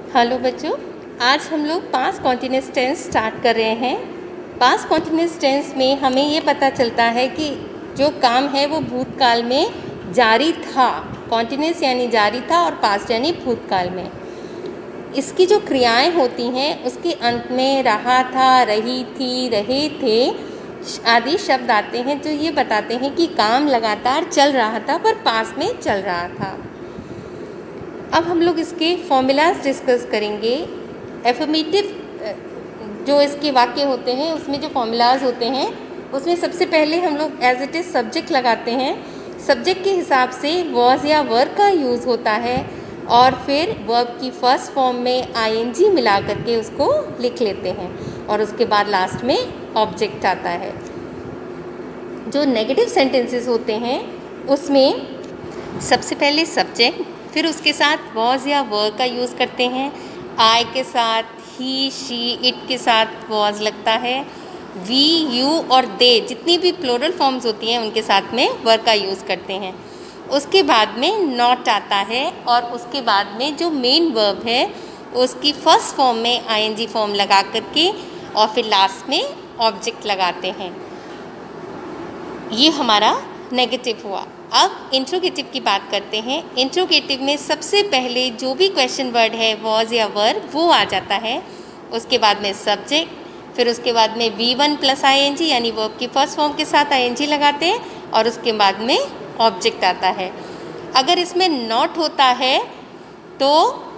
Hello बच्चों, आज हम लोग पास्ट कॉन्टिन्यूअस टेंस स्टार्ट कर रहे हैं। पास्ट कॉन्टिन्यूअस टेंस में हमें ये पता चलता है कि जो काम है वो भूतकाल में जारी था। कॉन्टिन्यूअस यानी जारी था और पास्ट यानी भूतकाल में। इसकी जो क्रियाएं होती हैं उसके अंत में रहा था, रही थी, रहे थे आदि शब्द आते हैं जो ये बताते हैं कि काम लगातार चल रहा था पर पास्ट में चल रहा था। अब हम लोग इसके फॉर्मूलाज डिस्कस करेंगे। एफर्मेटिव जो इसके वाक्य होते हैं उसमें जो फॉर्मूलाज होते हैं उसमें सबसे पहले हम लोग एज इट इज़ सब्जेक्ट लगाते हैं। सब्जेक्ट के हिसाब से वॉज या वर्ब का यूज़ होता है और फिर वर्ब की फर्स्ट फॉर्म में आईएनजी मिला करके उसको लिख लेते हैं और उसके बाद लास्ट में ऑब्जेक्ट आता है। जो नेगेटिव सेंटेंसेस होते हैं उसमें सबसे पहले सब्जेक्ट, फिर उसके साथ वॉज या वर का यूज़ करते हैं। आई के साथ ही, शी, इट के साथ वॉज लगता है। वी, यू और दे जितनी भी प्लूरल फॉर्म्स होती हैं उनके साथ में वर का यूज़ करते हैं। उसके बाद में नॉट आता है और उसके बाद में जो मेन वर्ब है उसकी फर्स्ट फॉर्म में आईएनजी फॉर्म लगा करके और फिर लास्ट में ऑब्जेक्ट लगाते हैं। ये हमारा नेगेटिव हुआ। अब इंट्रोगेटिव की बात करते हैं। इंट्रोगेटिव में सबसे पहले जो भी क्वेश्चन वर्ड है वॉज या वर वो आ जाता है। उसके बाद में सब्जेक्ट, फिर उसके बाद में V1 प्लस आईएनजी यानी वर्ब की फर्स्ट फॉर्म के साथ आईएनजी लगाते हैं और उसके बाद में ऑब्जेक्ट आता है। अगर इसमें नॉट होता है तो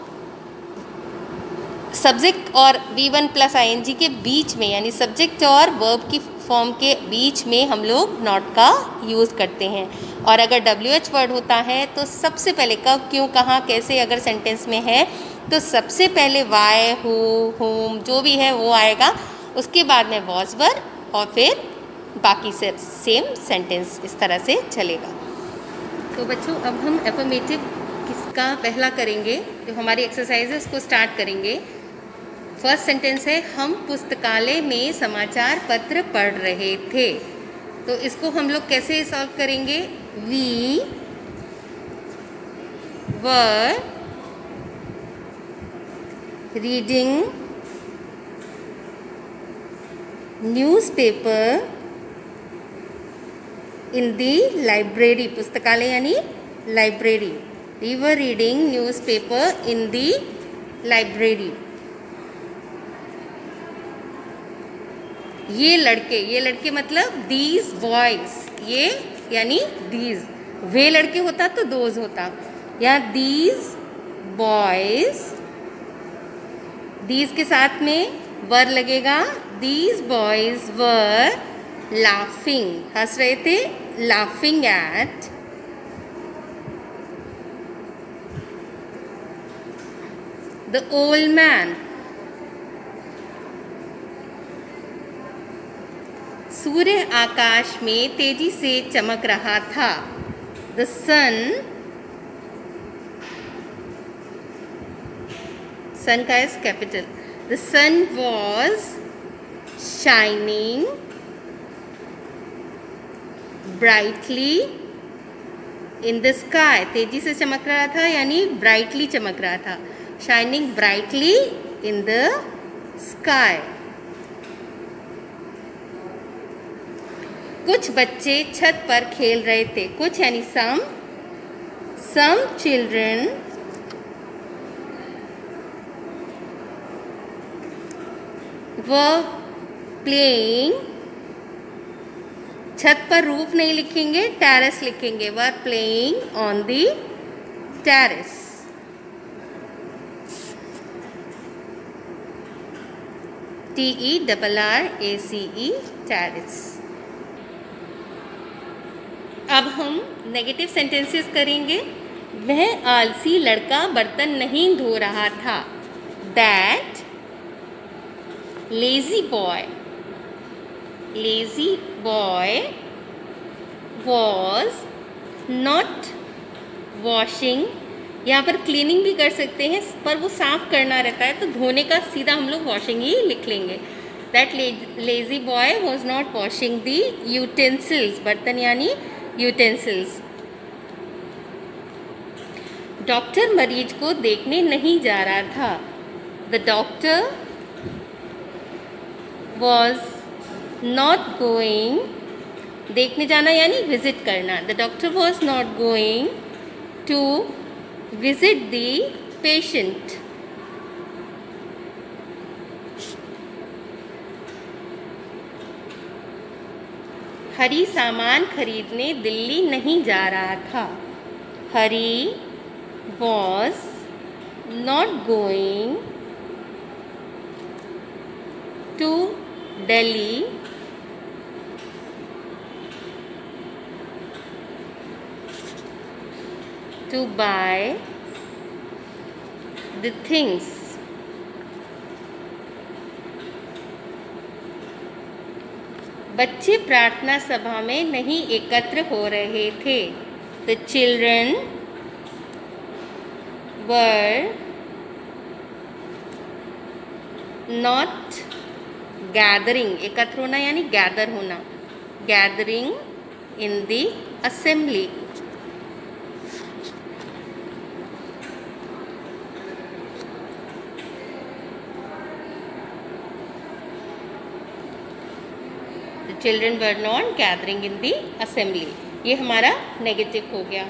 सब्जेक्ट और V1 प्लस आईएनजी के बीच में यानी सब्जेक्ट और वर्ब की फॉर्म के बीच में हम लोग नॉट का यूज़ करते हैं। और अगर WH वर्ड होता है तो सबसे पहले कब, क्यों, कहाँ, कैसे अगर सेंटेंस में है तो सबसे पहले वाई, हु, होम जो भी है वो आएगा। उसके बाद में वॉज वर और फिर बाकी से सेम सेंटेंस इस तरह से चलेगा। तो बच्चों अब हम एफर्मेटिव किसका पहला करेंगे, जो हमारी एक्सरसाइज है उसको स्टार्ट करेंगे। फर्स्ट सेंटेंस है हम पुस्तकालय में समाचार पत्र पढ़ रहे थे। तो इसको हम लोग कैसे सॉल्व करेंगे? We were reading newspaper in the library. पुस्तकालय यानी library. We were reading newspaper in the library. ये लड़के मतलब दीज बॉयज, ये यानी दीज। वे लड़के होता तो दोज होता। यहाँ दीज बॉयज, दीज के साथ में वर लगेगा। दीज बॉयज वर लाफिंग, हंस रहे थे, laughing at the old man. सूर्य आकाश में तेजी से चमक रहा था। द सन का is capital. The sun was shining brightly in the sky. तेजी से चमक रहा था यानी ब्राइटली चमक रहा था। Shining brightly in the sky. कुछ बच्चे छत पर खेल रहे थे। कुछ यानी सम चिल्ड्रन वर प्लेइंग। छत पर रूफ नहीं लिखेंगे, टेरेस लिखेंगे। Were playing on the terrace. TERRACE terrace. अब हम नेगेटिव सेंटेंसेस करेंगे। वह आलसी लड़का बर्तन नहीं धो रहा था। That lazy boy was not washing. यहाँ पर क्लीनिंग भी कर सकते हैं पर वो साफ करना रहता है तो धोने का सीधा हम लोग वॉशिंग ही लिख लेंगे। That lazy boy was not washing the utensils. बर्तन यानी यूटेंसिल्स। डॉक्टर मरीज को देखने नहीं जा रहा था। The doctor was not going, देखने जाना यानी विजिट करना, the doctor was not going to visit the patient. Hari सामान खरीदने दिल्ली नहीं जा रहा था। Hari was not going to Delhi to buy the things। बच्चे प्रार्थना सभा में नहीं एकत्र हो रहे थे। The children were not gathering, एकत्र होना यानी गैदर होना, gathering in the assembly। Children were not gathering in the assembly, ये हमारा नेगेटिव हो गया।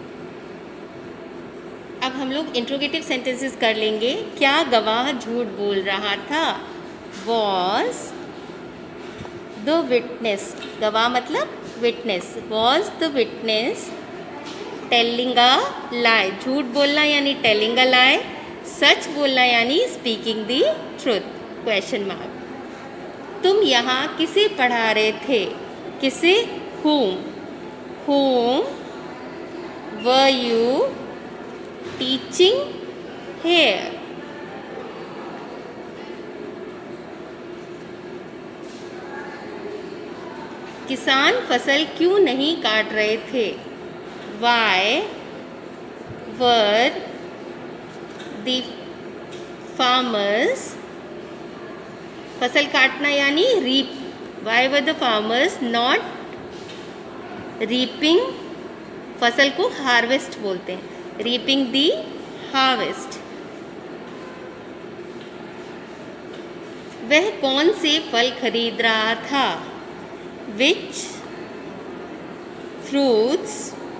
अब हम लोग इंट्रोगेटिव सेंटेंसेस कर लेंगे। क्या गवाह झूठ बोल रहा था? वॉज द विटनेस, गवाह मतलब witness, was the witness telling a lie, झूठ बोलना यानी टेलिंग अ लाई, सच बोलना यानी speaking the truth, question mark. तुम यहाँ किसे पढ़ा रहे थे? किसे? whom were you teaching here? किसान फसल क्यों नहीं काट रहे थे? Why were the farmers, फसल काटना यानी reap, why were the farmers not reaping, फसल को हार्वेस्ट बोलते हैं, रीपिंग दी हार्वेस्ट। वह कौन से फल खरीद रहा था? Which fruits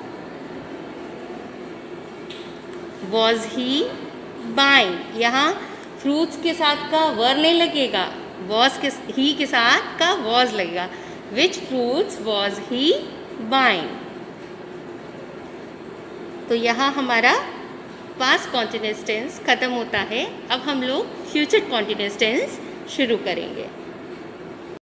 was he buying, यहाँ फ्रूट्स के साथ का वर नहीं लगेगा, वॉज के ही के साथ का वॉज लगेगा। Which fruits was he buying. तो यहाँ हमारा पास्ट कॉन्टिन्यूअस टेंस खत्म होता है। अब हम लोग फ्यूचर कॉन्टिन्यूअस टेंस शुरू करेंगे।